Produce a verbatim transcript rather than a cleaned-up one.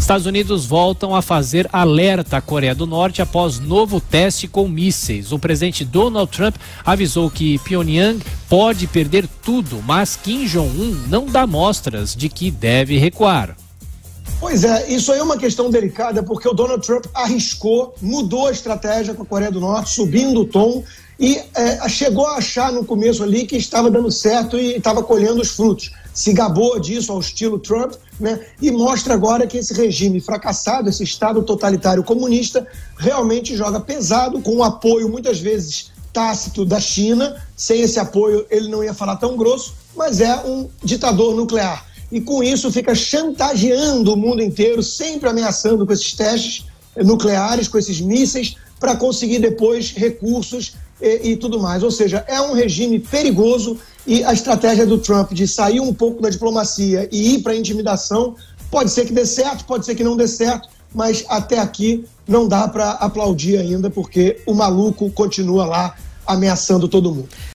Estados Unidos voltam a fazer alerta à Coreia do Norte após novo teste com mísseis. O presidente Donald Trump avisou que Pyongyang pode perder tudo, mas Kim Jong-un não dá mostras de que deve recuar. Pois é, isso aí é uma questão delicada, porque o Donald Trump arriscou, mudou a estratégia com a Coreia do Norte, subindo o tom, e é, chegou a achar no começo ali que estava dando certo e estava colhendo os frutos. Se gabou disso ao estilo Trump, né? E mostra agora que esse regime fracassado, esse Estado totalitário comunista, realmente joga pesado, com o apoio muitas vezes tácito da China. Sem esse apoio ele não ia falar tão grosso, mas é um ditador nuclear. E com isso fica chantageando o mundo inteiro, sempre ameaçando com esses testes nucleares, com esses mísseis, para conseguir depois recursos e, e tudo mais. Ou seja, é um regime perigoso e a estratégia do Trump de sair um pouco da diplomacia e ir para a intimidação pode ser que dê certo, pode ser que não dê certo, mas até aqui não dá para aplaudir ainda, porque o maluco continua lá ameaçando todo mundo.